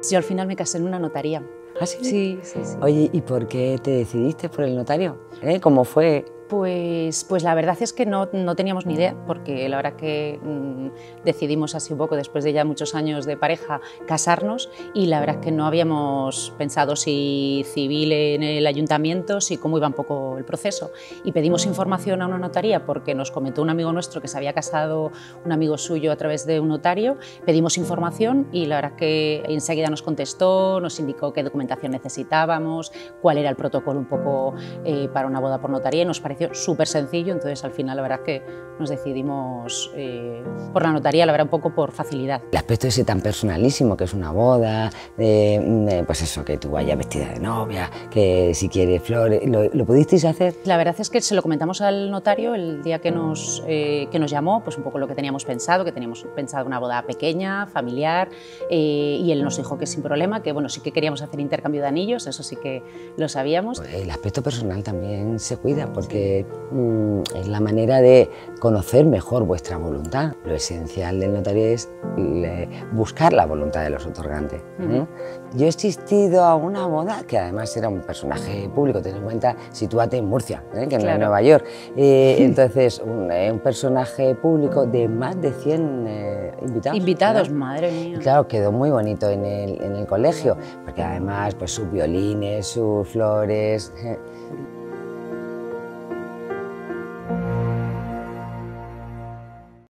Yo al final me casé en una notaría. ¿Ah, sí? Sí, sí, sí. Oye, ¿y por qué te decidiste por el notario? ¿Cómo fue? Pues la verdad es que no teníamos ni idea, porque la verdad que decidimos así un poco, después de ya muchos años de pareja, casarnos, y la verdad es que no habíamos pensado si civil en el ayuntamiento, si cómo iba un poco el proceso. Y pedimos información a una notaría porque nos comentó un amigo nuestro que se había casado un amigo suyo a través de un notario. Pedimos información y la verdad que enseguida nos contestó, nos indicó qué documentación necesitábamos, cuál era el protocolo un poco para una boda por notaría, y nos pareció súper sencillo. Entonces al final la verdad es que nos decidimos por la notaría, la verdad un poco por facilidad. El aspecto ese tan personalísimo que es una boda, pues eso, que tú vayas vestida de novia, que si quieres flores, ¿lo pudisteis hacer? La verdad es que se lo comentamos al notario el día que nos llamó, pues un poco lo que teníamos pensado una boda pequeña, familiar, y él nos dijo que sin problema, que bueno, sí que queríamos hacer intercambio de anillos, eso sí que lo sabíamos. Pues el aspecto personal también se cuida, porque es la manera de conocer mejor vuestra voluntad. Lo esencial del notario es buscar la voluntad de los otorgantes. Yo he asistido a una boda que además era un personaje público, ten en cuenta, sitúate en Murcia, que no en Nueva York. Entonces, un personaje público de más de 100 invitados. Invitados, madre mía. Y claro, quedó muy bonito en el colegio, porque además pues sus violines, sus flores...